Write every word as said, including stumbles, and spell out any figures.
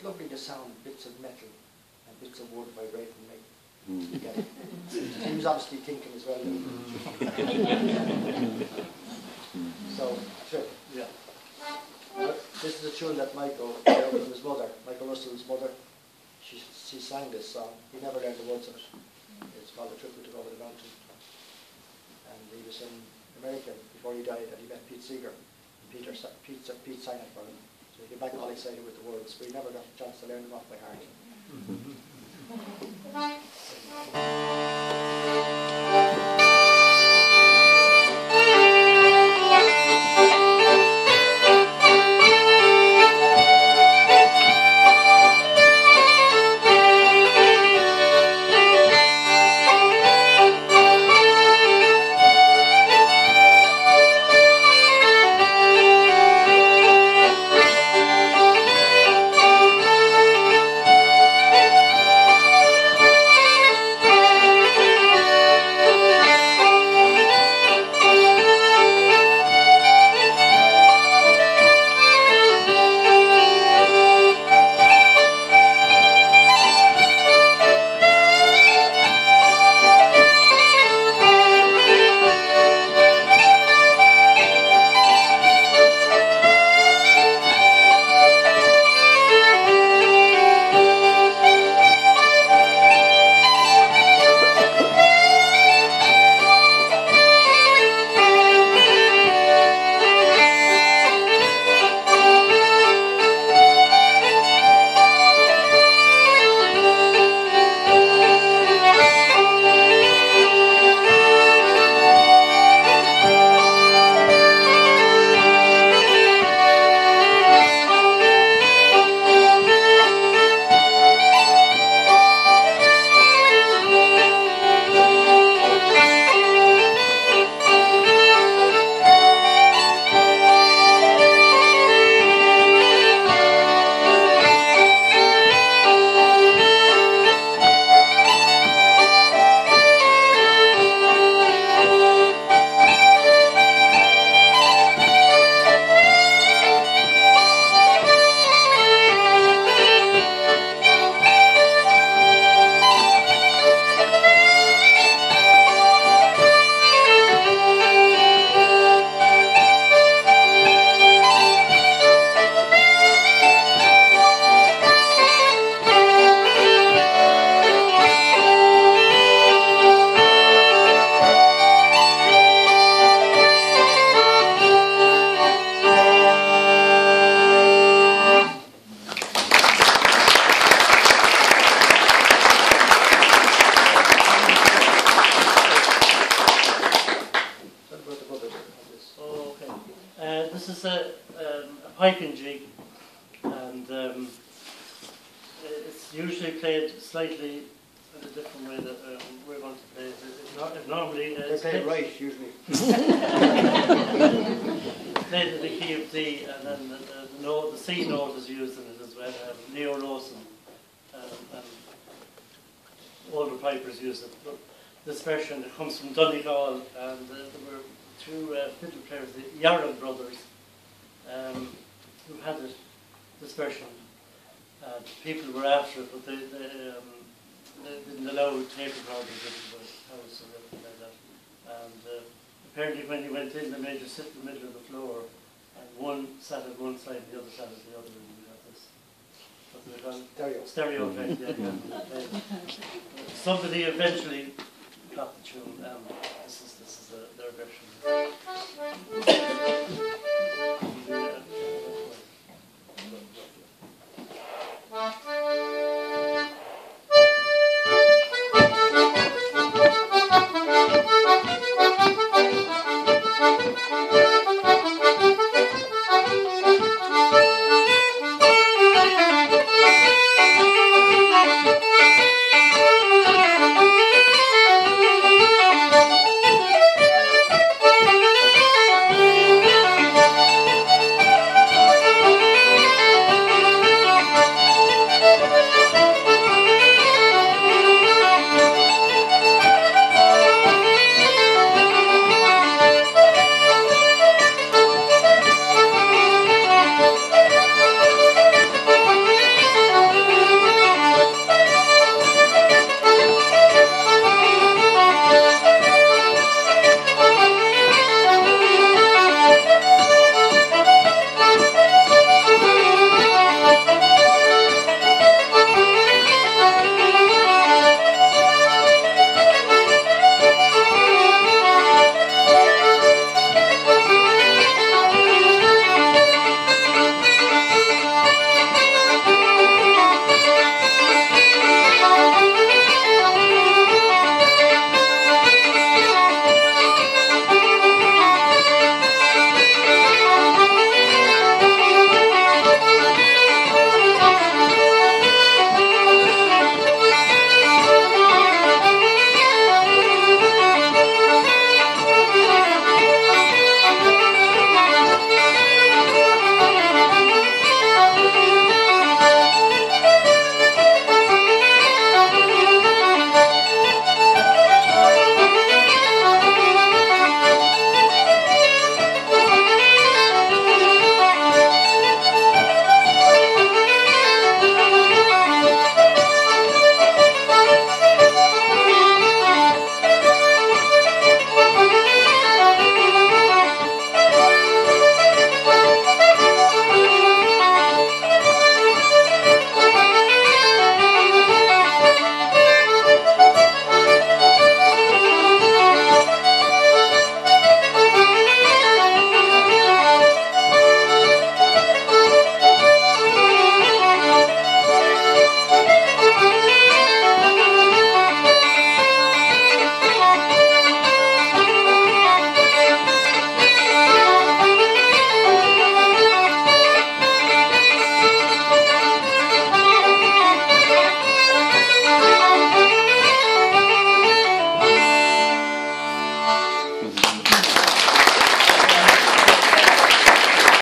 it's lovely to sound bits of metal and bits of wood vibrating like Mm. together. He was obviously thinking as well. So, sure. Yeah. Uh, this is a tune that Michael learned from his mother, Michael Russell's mother. She, she sang this song. He never learned the words of it. It's called A Trip We Took Over the Mountain. And he was in America before he died, and he met Pete Seeger. And Peter, Pete, Pete sang it for him. So he came back all excited with the words, but he never got a chance to learn them off by heart. piping jig, and um, it's usually played slightly in a different way that um, we're going to play it. It, not, it normally uh, they play it right usually. Played in the key of D, and then the, the, the, note, the C note is used in it as well. Um, Leo Lawson um, and older pipers use it. But this version it comes from Donegal, and uh, there were two uh, fiddle players, the Yarrow brothers, um, who had it, this version. Uh, people were after it, but they, they, um, they didn't allow tape recorders into the house or anything like that. And uh, apparently when you went in, they made you sit in the middle of the floor, and one sat at one side and the other sat at the other, and we got this. What do they call it? Stereo. Stereo tape, yeah, yeah. Somebody eventually got the tune, and this is, this is uh, their version.